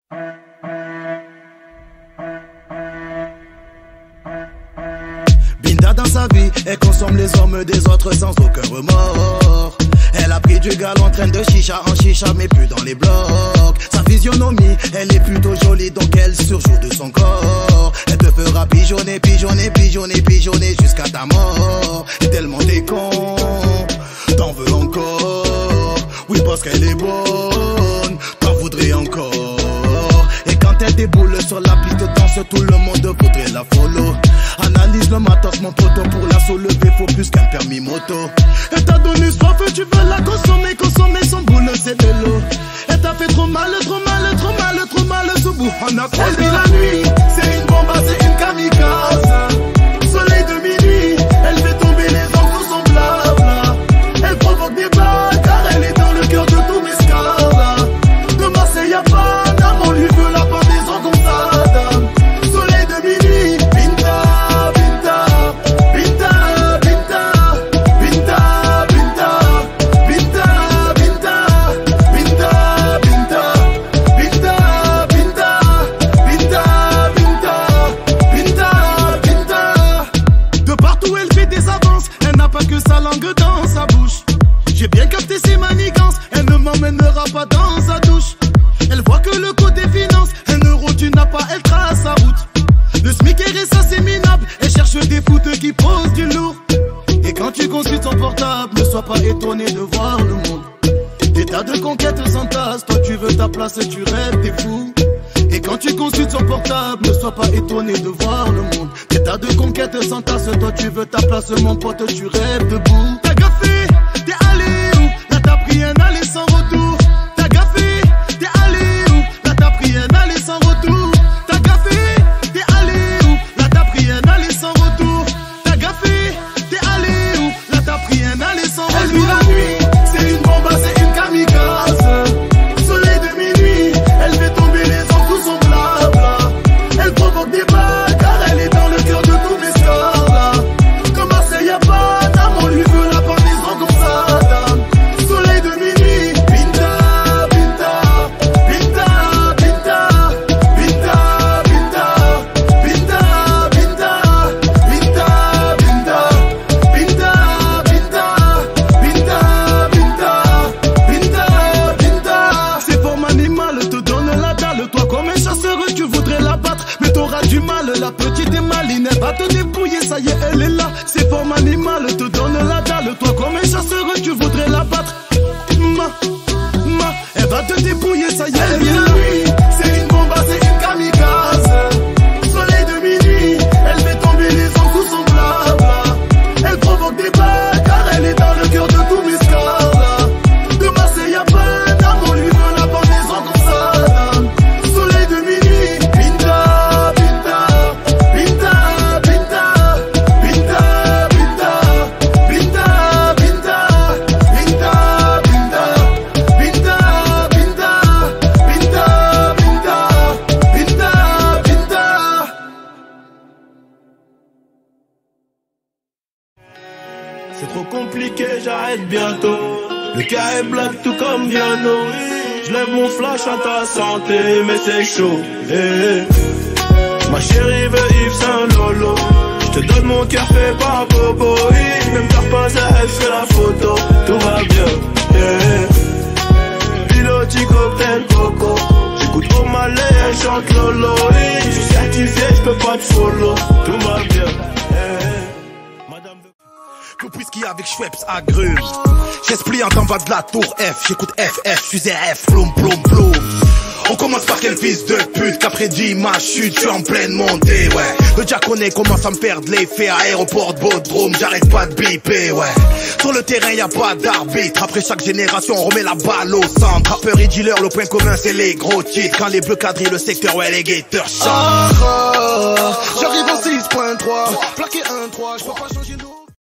Binta dans sa vie, elle consomme les hommes des autres sans aucun remords. Elle a pris du galon, traîne de chicha en chicha, mais plus dans les blocs. Sa physionomie, elle est plutôt jolie, donc elle surjoue de son corps. Elle te fera pigeonner, pigeonner, pigeonner, pigeonner jusqu'à ta mort. Et tellement t'es con, t'en veux encore. Oui, parce qu'elle est bonne, t'en voudrais encore. Et quand elle déboule sur la piste de danse, tout le monde voudrait la follow. Analyse le matos, mon poteau, pour la soulever, faut plus qu'un permis moto. Elle t'a donné soif, tu veux la consommer, consommer son boule, c'est de l'eau. Elle t'a fait trop mal, trop mal, trop mal, trop mal, ce bout, on a quoi. Elle dit la nuit, c'est une bombe, c'est une kamikaze. Soleil de minuit, elle fait tomber les anges sous son blabla. Elle provoque des blagues, car elle est dans le cœur de tous mes scars. De Marseille à Paname, on lui veut la part des ans comme Saddam. Soleil de minuit, Binta, Binta, Binta, Binta, Binta, Binta, Binta, Binta, Binta, Binta, Binta, Binta, Binta, Binta, Binta, Binta. De partout elle fait des avances, elle n'a pas que sa langue dans sa bouche. J'ai bien capté ses manigances, elle ne m'emmènera pas dans sa douche. Elle voit que le côté finance, un euro tu n'as pas, elle trace sa route. Le SMIC est ça c'est minable, elle cherche des foutes qui posent du lourd. Et quand tu consultes son portable, ne sois pas étonné de voir le monde. Des tas de conquêtes s'entassent, toi tu veux ta place et tu rêves, t'es fou. Et quand tu consultes son portable, ne sois pas étonné de voir le monde. Des tas de conquêtes s'entassent, toi tu veux ta place, mon pote, tu rêves debout. T'as gaffé, t'es allé où? Là t'as pris un aller sans retour. T'as gaffé, t'es allé où? Là t'as pris un aller sans retour. T'as gaffé, t'es allé où? Là t'as pris un aller sans retour. T'as gaffé, t'es allé où? Là t'as pris un aller sans retour. Elle vit la nuit, c'est une bombe, c'est une kamikaze. Soleil de minuit, elle fait tomber les anges sous son blabla. Elle provoque des blagues, car elle est dans le cœur de tous mes scars. De Marseille à Paname, on lui veut la part des ans comme Saddam. Soleil de minuit, Binta, Binta, Binta, Binta, Binta, Binta, Binta, Binta, Binta, Binta, Binta, Binta, Binta, Binta, Binta. C'est forme animale, te donne la dalle. Toi comme un chasseur, tu voudrais la battre, mais t'auras du mal. La petite est maline, elle va te dépouiller, ça y est, elle est là. C'est forme animale, te donne la dalle. Toi comme un chasseur, tu voudrais la battre. Elle va te dépouiller, ça y est, elle est là. C'est une bombe, c'est une kamikaze. Soleil de minuit, elle fait tomber les anges sous son blabla. Elle provoque des blagues, car elle est dans le cœur de tous mes scars. De Marseille à Paname, on lui veut la part des ans comme Saddam. Soleil de minuit, Binta, Binta, Binta, Binta, Binta, Binta, Binta, Binta, Binta, Binta, Binta, Binta, Binta, Binta, Binta. C'est trop compliqué, j'arrête bientôt. Le cas est black tout comme Viano. Je lève mon flash à ta santé, mais c'est chaud. Ma chérie veut Yves Saint Lolo. Je te donne mon cœur fait par Bobo. Même t'as pas à elle, c'est la photo. Tout va bien. Piloti cocktail coco. J'écoute au malais, elle chante Lolo. Je suis certifié, je peux pas te follow. Tout va bien. Madame veut... Club whisky avec Schweppes agrumes. J'esplie en bas de la tour F. J'écoute FF, je suis RF, ploum ploum ploum. On commence par quel fils de pute qu'après 10 ma chute, je suis en pleine montée, ouais. Le diaconé commence à me perdre l'effet. Aéroport de Bodrum, j'arrête pas de biper, ouais. Sur le terrain y a pas d'arbitre. Après chaque génération on remet la balle au centre. Rappeur et dealer, le point commun c'est les gros titres. Quand les bleus quadrillent le secteur, ouais les guetteurs chantent. J'arrive en 6.3, plaqué 1-3, je peux pas changer de